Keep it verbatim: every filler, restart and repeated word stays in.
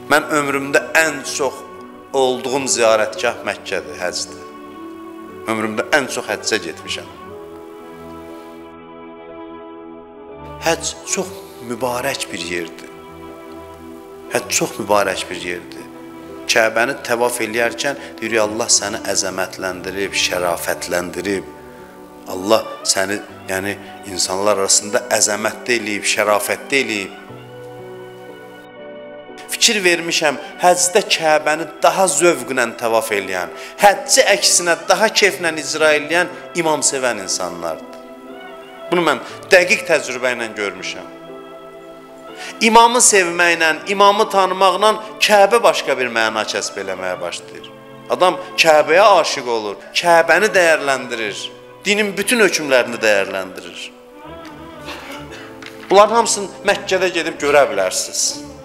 Mən ömrümdə ən çox olduğum ziyarətgah Məkkədir, həcdir. Ömrümdə ən çox həccə getmişəm. Həcc çox mübarək bir yerdir. Həcc çox mübarək bir yerdir. Kəbəni təvaf eləyərkən deyir, Allah səni əzəmətləndirib, şərafətləndirib. Allah səni, yəni insanlar arasında əzəmətli eləyib, şərafətli eləyib. Fikir vermişəm, həcdə Kəbəni daha zövqlə təvaf eləyən, həcci əksinə daha keyflə icra eləyən imam sevən insanlardır. Bunu mən dəqiq təcrübə ilə görmüşəm. İmamı sevməklə, imamı tanımaqla Kəbə başqa bir məna kəsb eləməyə başlayır. Adam Kəbəyə aşiq olur, Kəbəni dəyərləndirir, dinin bütün hökmlərini dəyərləndirir. Bunların hamısını Məkkədə gedib görə bilərsiniz.